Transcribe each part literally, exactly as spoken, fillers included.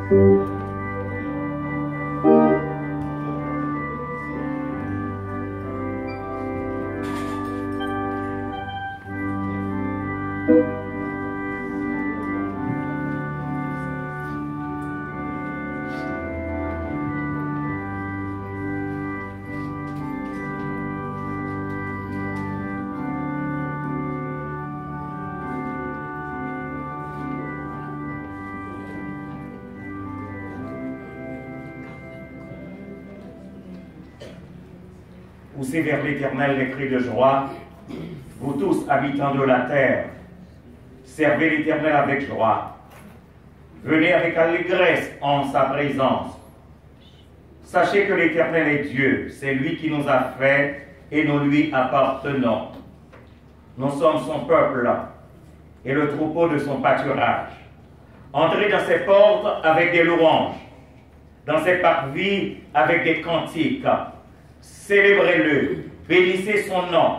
Poussez vers l'Éternel les cris de joie, vous tous habitants de la terre, servez l'Éternel avec joie, venez avec allégresse en sa présence. Sachez que l'Éternel est Dieu, c'est lui qui nous a fait et nous lui appartenons. Nous sommes son peuple et le troupeau de son pâturage. Entrez dans ses portes avec des louanges, dans ses parvis avec des cantiques. Célébrez-le, bénissez son nom,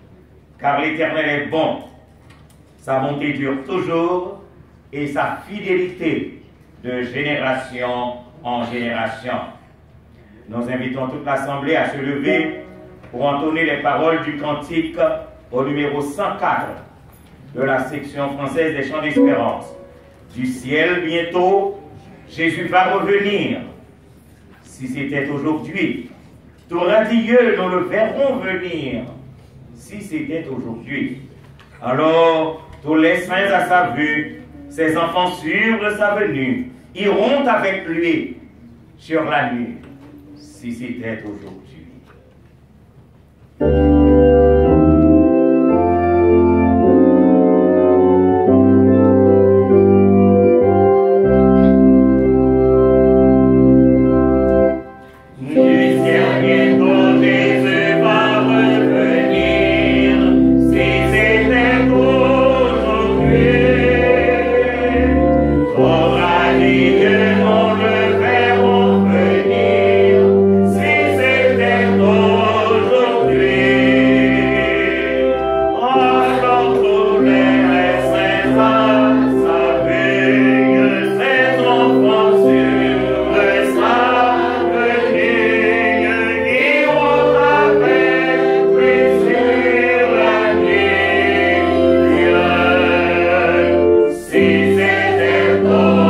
car l'Éternel est bon. Sa bonté dure toujours et sa fidélité de génération en génération. Nous invitons toute l'Assemblée à se lever pour entonner les paroles du cantique au numéro cent quatre de la section française des Chants d'Espérance. Du ciel bientôt, Jésus va revenir. Si c'était aujourd'hui, tout radieux, nous le verrons venir. Si c'était aujourd'hui. Alors, tous les saints à sa vue, ses enfants sûrs de sa venue, iront avec lui sur la nuit. Si c'était aujourd'hui. Si c'était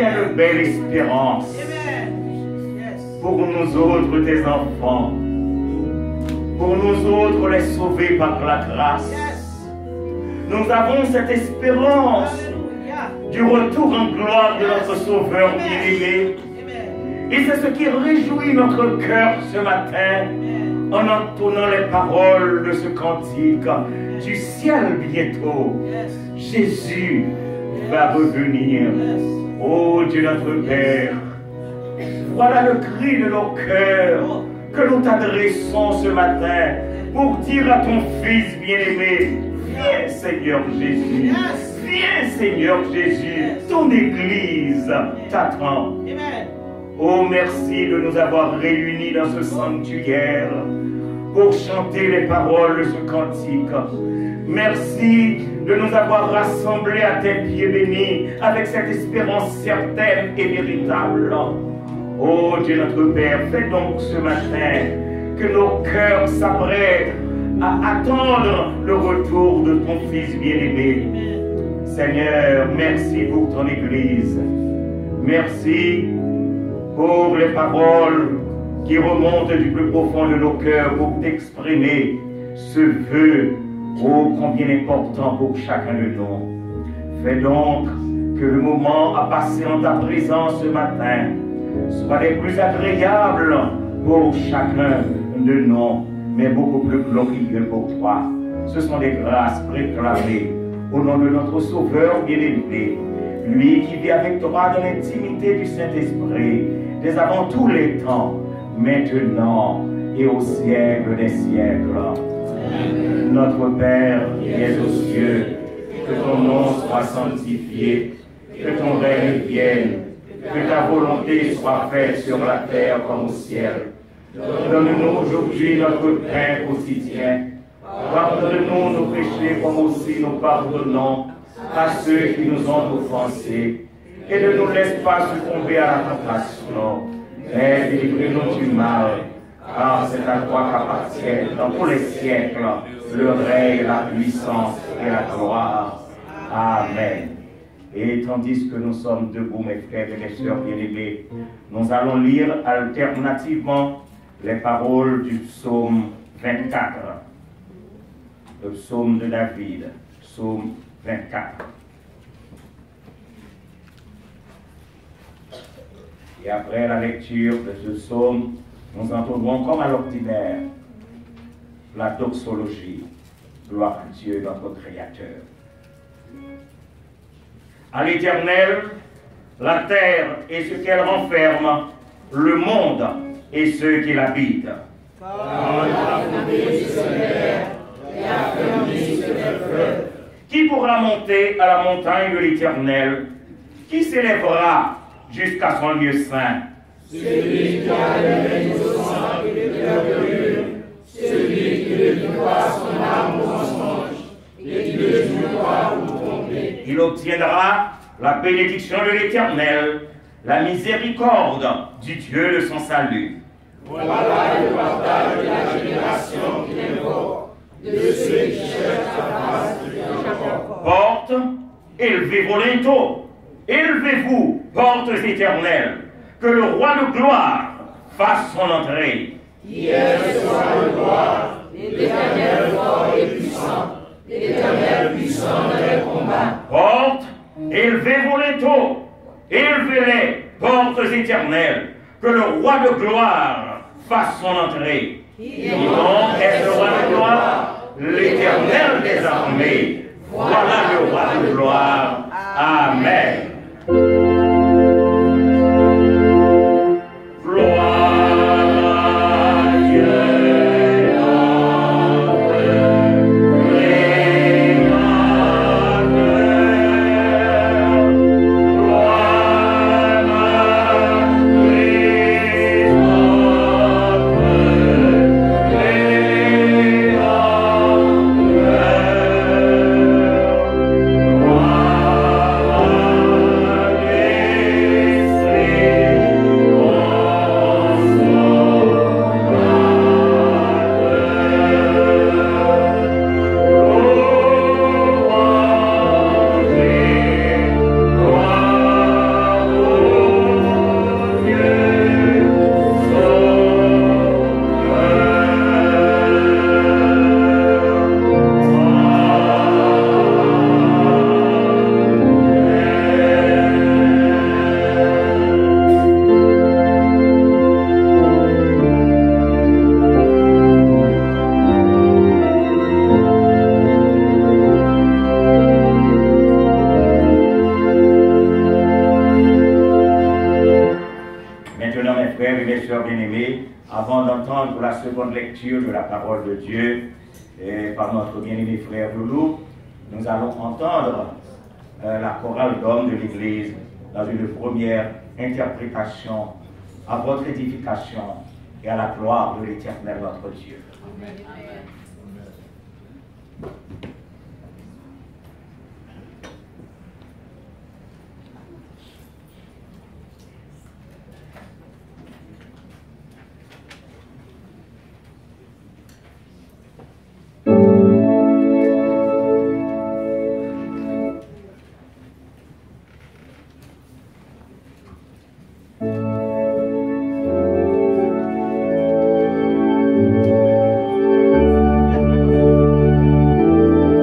quelle belle espérance pour nous autres, tes enfants, pour nous autres, les sauvés par la grâce. Nous avons cette espérance du retour en gloire de notre Sauveur bien-aimé. Et c'est ce qui réjouit notre cœur ce matin en entonnant les paroles de ce cantique. Du ciel bientôt, Jésus va revenir. Ô Dieu notre Père, voilà le cri de nos cœurs que nous t'adressons ce matin pour dire à ton Fils bien-aimé, viens Seigneur Jésus, viens Seigneur Jésus, ton Église t'attend. Oh, merci de nous avoir réunis dans ce sanctuaire pour chanter les paroles de ce cantique. Merci de nous avoir rassemblés à tes pieds bénis avec cette espérance certaine et véritable. Oh Dieu notre Père, fais donc ce matin que nos cœurs s'apprêtent à attendre le retour de ton Fils bien-aimé. Seigneur, merci pour ton Église. Merci pour les paroles qui remontent du plus profond de nos cœurs pour t'exprimer ce vœu ô combien important pour chacun de nous. Fais donc que le moment à passer en ta présence ce matin soit les plus agréables pour chacun de nous, mais beaucoup plus glorieux pour toi. Ce sont des grâces réclamées au nom de notre Sauveur bien-aimé, lui qui vit avec toi dans l'intimité du Saint-Esprit, dès avant tous les temps, maintenant et au siècle des siècles. Amen. Notre Père qui es aux cieux, que ton nom soit sanctifié, que ton règne vienne, que ta volonté soit faite sur la terre comme au ciel. Donne-nous aujourd'hui notre pain quotidien. Pardonne-nous nos péchés comme aussi nous pardonnons à ceux qui nous ont offensés. Et ne nous laisse pas succomber à la tentation, mais délivre-nous du mal, car c'est à toi qu'appartiennent dans tous les siècles le règne, la puissance et la gloire. Amen. Et tandis que nous sommes debout, mes frères et mes sœurs bien-aimés, nous allons lire alternativement les paroles du psaume vingt-quatre. Le psaume de David, psaume vingt-quatre. Et après la lecture de ce psaume, nous entendrons comme à l'ordinaire la doxologie. Gloire à Dieu, notre Créateur. À l'Éternel, la terre et ce qu'elle renferme, le monde et ceux qui l'habitent. Qui pourra monter à la montagne de l'Éternel? Qui s'élèvera jusqu'à son lieu saint? Celui qui a le règne au sang et le cœur pur, celui qui ne dit pas son âme aux mensonges et qui ne joue pas pour tromper. Il obtiendra la bénédiction de l'Éternel, la miséricorde du Dieu de son salut. Voilà le partage de la génération qui l'invoque, de ceux qui cherchent sa face de Jacob. Porte, élevez-vous linteaux, élevez-vous, portes éternelles, que le roi de gloire fasse son entrée. Hier soit le gloire, l'Éternel fort et puissant, l'Éternel puissant dans les combats. Porte, élevez vos linteaux, élevez-les, portes éternelles, que le roi de gloire fasse son entrée. Quiconque est le roi de gloire, l'Éternel des armées. Voilà le roi de gloire. Amen. Amen. frères et mes sœurs bien-aimés, avant d'entendre la seconde lecture de la parole de Dieu et par notre bien-aimé frère Loulou, nous allons entendre euh, la chorale d'hommes de l'Église dans une première interprétation à votre édification et à la gloire de l'Éternel notre Dieu. Amen. Thank you.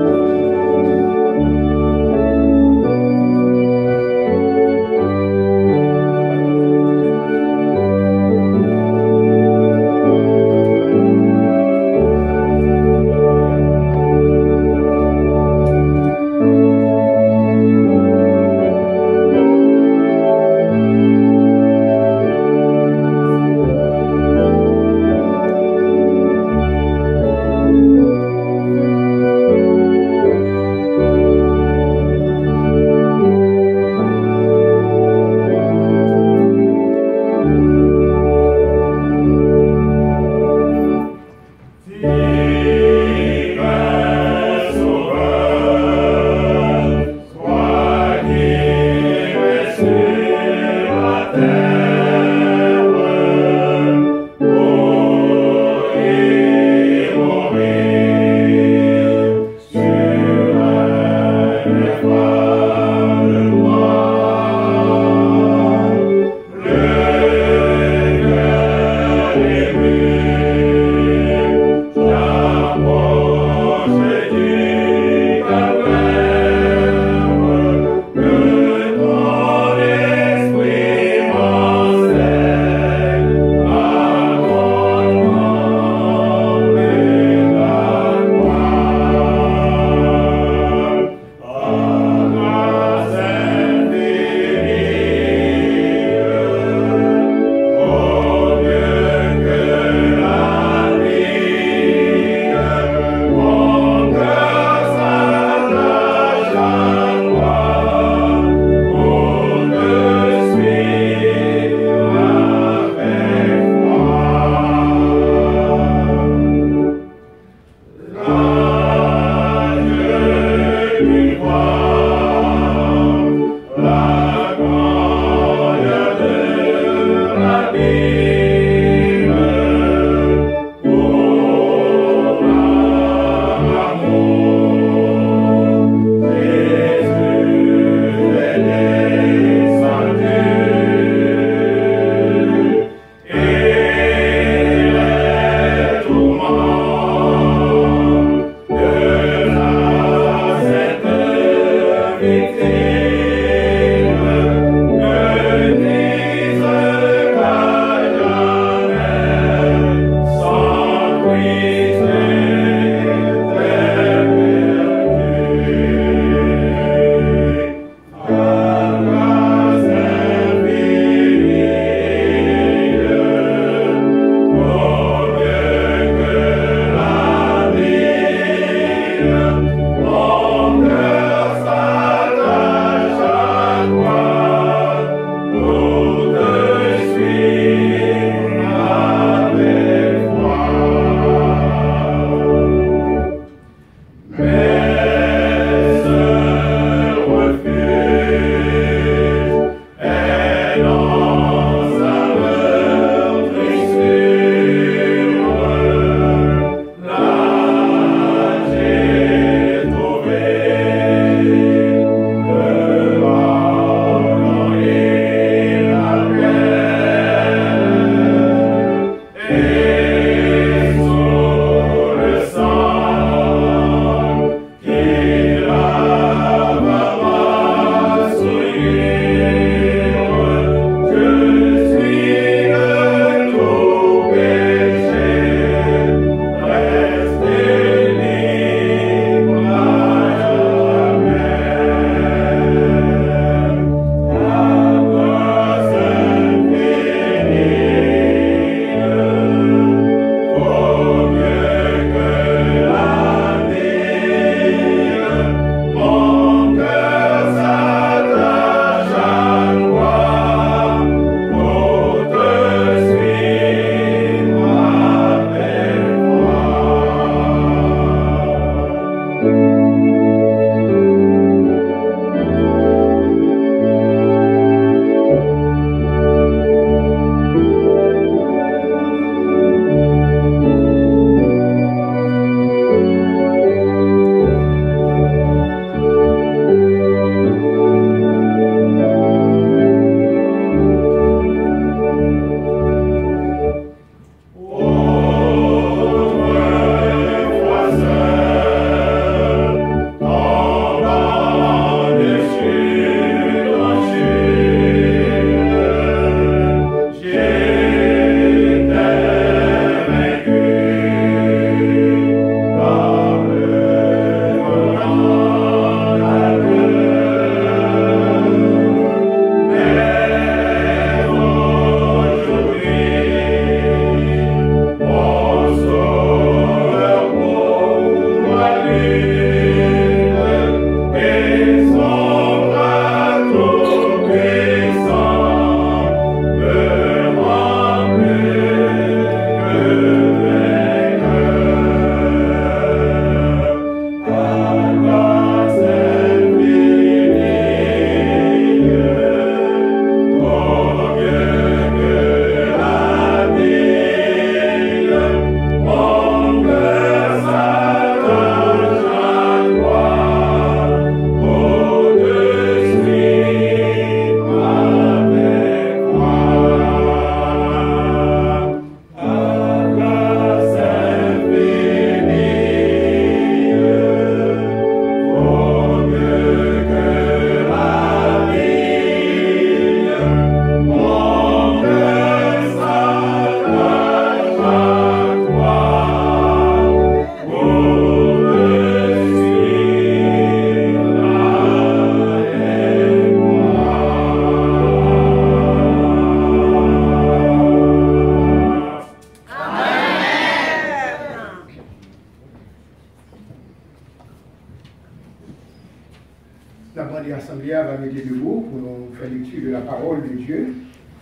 nous faisons lecture de la parole de Dieu.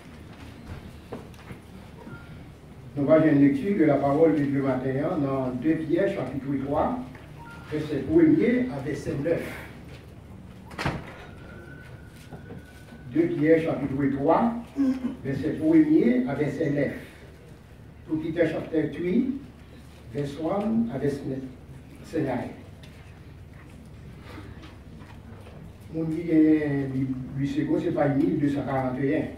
Nous allons faire une lecture de la parole de Dieu matin dans deux Pierre, chapitre trois, verset premier à verset neuf. deux Pierre, chapitre trois, verset premier à verset neuf. Tout Peter, chapitre huit, verset un à verset neuf. Mon dit lui second, ce n'est pas mille deux cent quarante et un.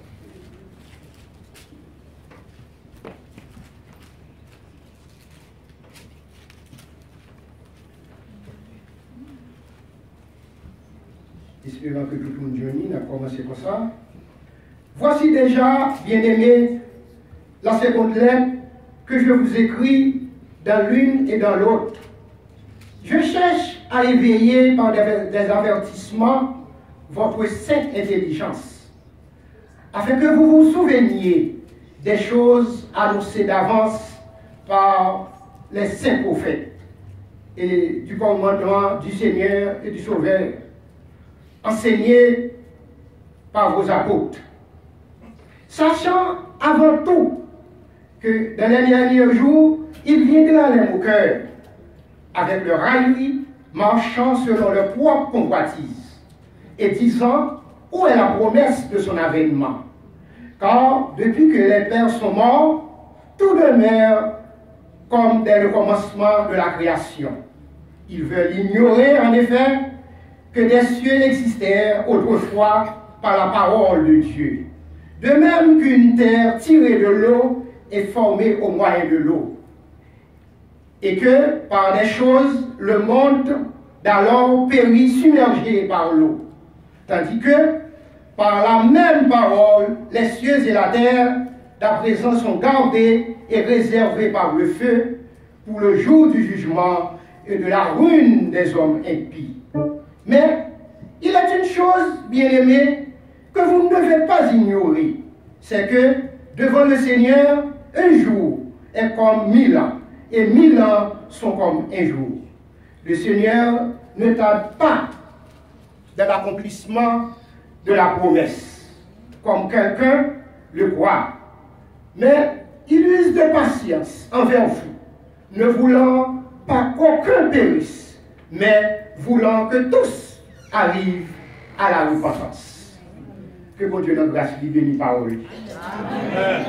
Espérant que tout le monde journée a commencé comme ça. Voici déjà, bien-aimés, la seconde lettre que je vous écris dans l'une et dans l'autre. Je cherche à éveiller par des, des avertissements votre sainte intelligence, afin que vous vous souveniez des choses annoncées d'avance par les saints prophètes et du commandement du Seigneur et du Sauveur, enseigné par vos apôtres, sachant avant tout que dans les derniers jours, il viendra les moqueurs, avec leur raillerie, marchant selon leur propre convoitise, et disant où est la promesse de son avènement. Car depuis que les pères sont morts, tout demeure comme dès le commencement de la création. Ils veulent ignorer en effet que des cieux existèrent autrefois par la parole de Dieu, de même qu'une terre tirée de l'eau est formée au moyen de l'eau, et que par des choses le monde d'alors périt submergé par l'eau, tandis que par la même parole les cieux et la terre d'à présent sont gardés et réservés par le feu pour le jour du jugement et de la ruine des hommes impies. Mais il est une chose, bien-aimée, que vous ne devez pas ignorer, c'est que devant le Seigneur, un jour est comme mille ans, et mille ans sont comme un jour. Le Seigneur ne tarde pas dans l'accomplissement de la promesse, comme quelqu'un le croit, mais il use de patience envers vous, ne voulant pas qu'aucun périsse, mais voulant que tous arrivent à la repentance. Que mon Dieu notre grâce lui bénisse parole. Amen.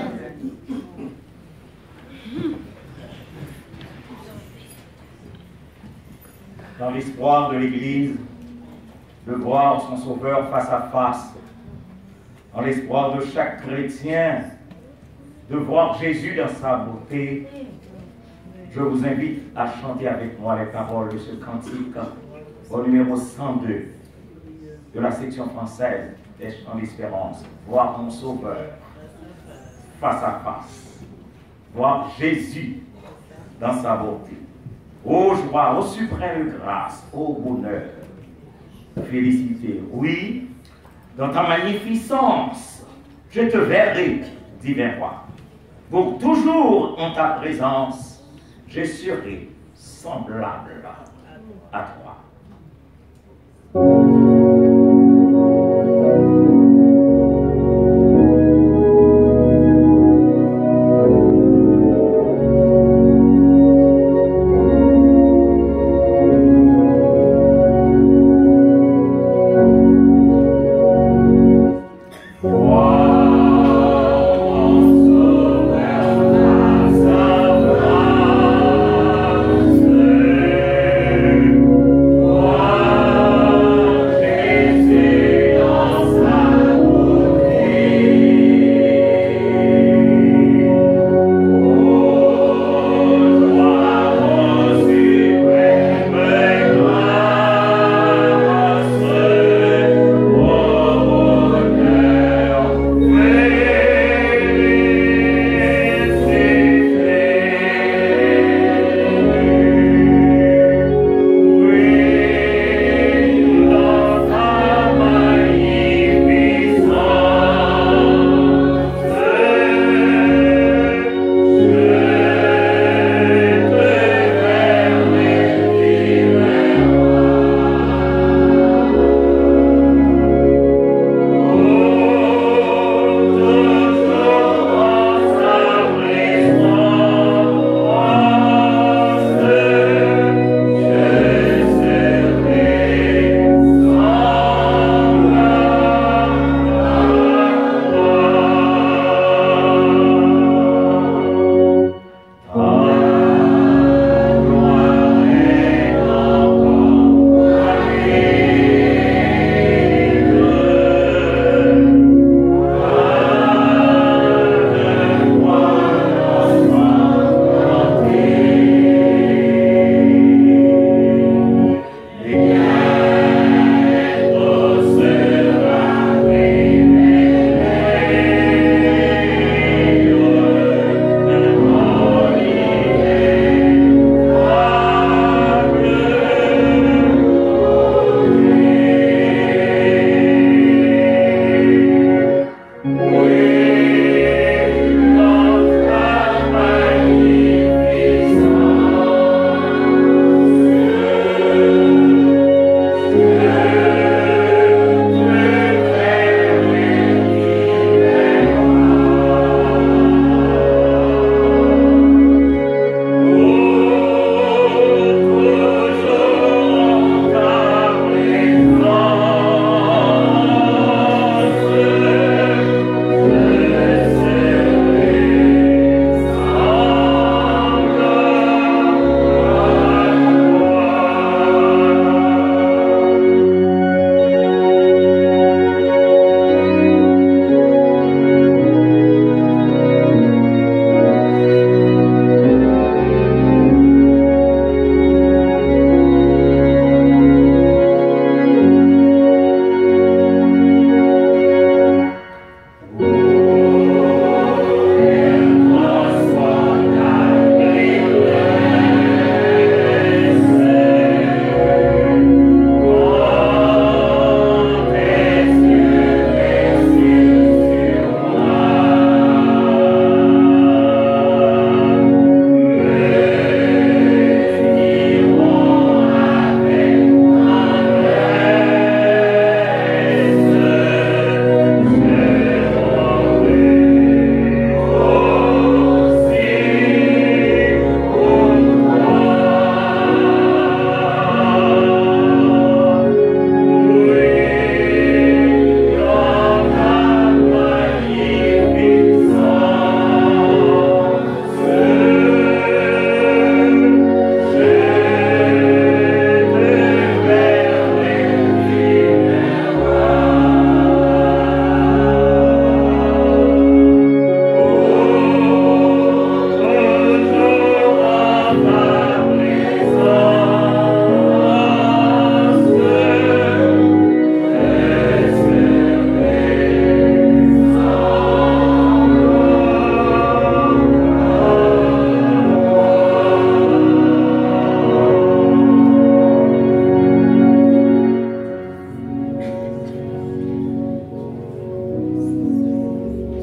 Dans l'espoir de l'Église de voir son Sauveur face à face, dans l'espoir de chaque chrétien de voir Jésus dans sa beauté, je vous invite à chanter avec moi les paroles de ce cantique au numéro cent deux de la section française des chants d'espérance. Voir mon Sauveur face à face, voir Jésus dans sa beauté. Ô joie, ô suprême grâce, ô bonheur, félicité. Oui, dans ta magnificence, je te verrai, divin roi. Pour toujours en ta présence, je serai semblable à toi. Wow.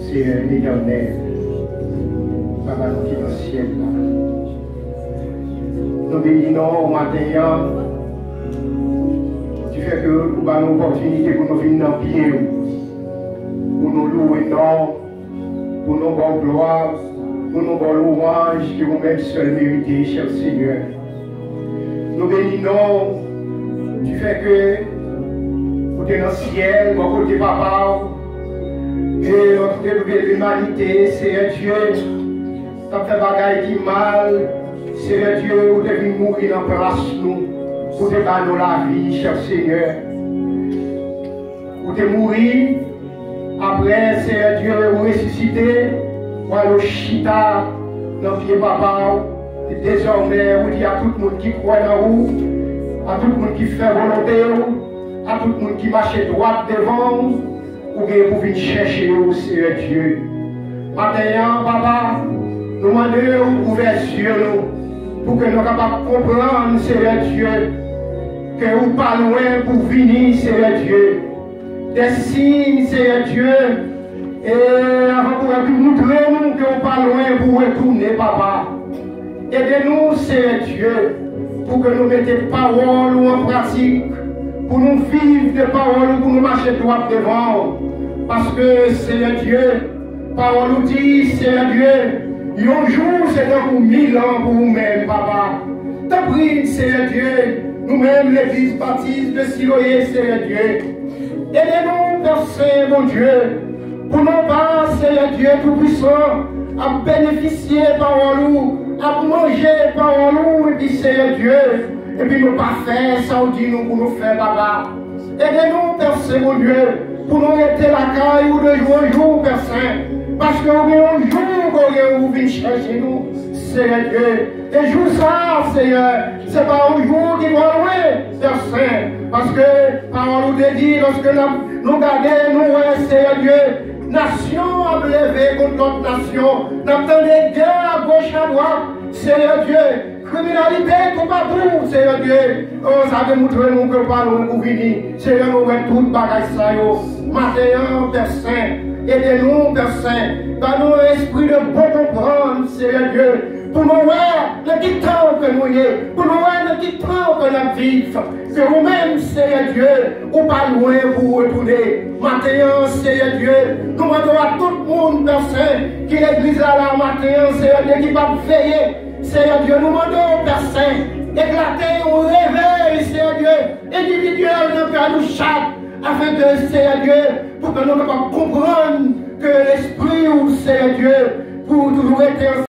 Seigneur éternel, Papa, nous qui dans le ciel là. Nous bénissons au matin, tu fais que nous avons une opportunité pour nous venir dans le pied, pour nous louer, non, pour nous avoir gloire, pour nous avoir louange que vous-même seul méritez, cher Seigneur. Nous bénissons, tu fais que vous êtes dans le ciel, mon côté papa, et notre l'humanité, Seigneur Dieu, tu as fait des bagailles qui mal, Seigneur Dieu, vous êtes venu mourir en place nous, pour te donner la vie, cher Seigneur. Vous êtes mourir, après, Seigneur Dieu, vous ressusciter, pour aller chita dans le pied papa. Et désormais, vous dites à tout le monde qui croit dans vous, à tout le monde qui fait volonté, à tout le monde qui marche droit devant, ou bien pour venir chercher vous, Seigneur Dieu. Maintenant, papa, nous demandons ouvrir les yeux pour que nous soyons capables de comprendre, Seigneur Dieu, que vous pas loin pour venir, Seigneur Dieu. Des signes, Seigneur Dieu, et avant pour nous montrer nous que vous pas loin pour retourner, papa. Aidez-nous, Seigneur Dieu, pour que nous mettions des paroles en pratique, pour nous vivre des paroles, pour nous marcher droit devant. Parce que, Seigneur Dieu, parole nous dit, Seigneur Dieu, un jour c'est dans mille ans pour vous-même, papa. T'as pris, Seigneur Dieu, nous-mêmes, l'église baptiste de Siloé, Seigneur Dieu. Aidez-nous, Père Saint, mon Dieu, pour nous pas, Seigneur Dieu Tout-Puissant, à bénéficier par nous, à manger par nous, et puis Seigneur Dieu, et puis nous pas faire ça, on dit nous pour nous faire, papa. Aidez-nous, Père Saint, mon Dieu, pour nous rester la caille ou de jour en jour, Père Saint, parce qu'on est un jour qu'on vient chercher nous, Seigneur Dieu. Et jour ça, Seigneur, c'est pas un jour qui va loin, Père Saint, parce que, parole nous dit, lorsque nous, nous gardons, nous, Seigneur Dieu, nation a levé contre notre nation, nous avons des guerres à gauche, à droite, Seigneur Dieu, criminalité tout partout, Seigneur Dieu. Oh, ça veut montrer nous que pas nous pour venir, Seigneur, nous avons tout le bagage ça, yo. Maintenant, Père Saint, aidez-nous, Père Saint, dans nos esprits de bon comprendre, Seigneur Dieu, pour nous voir le petit temps que nous y pour nous voir le petit temps que nous vivons, que vous-même, Seigneur Dieu, ou pas loin pour retourner. Maintenant, Seigneur Dieu, nous demandons à tout le monde, Père Saint, qui l'église là, là, maintenant, Seigneur Dieu, qui va veiller, Seigneur Dieu, nous demandons, Père Saint, éclater un réveil, Seigneur Dieu, individuel dans le cœur de chaque, afin que, Seigneur Dieu, pour que nous puissions comprendre que l'esprit, Seigneur Dieu, pour toujours être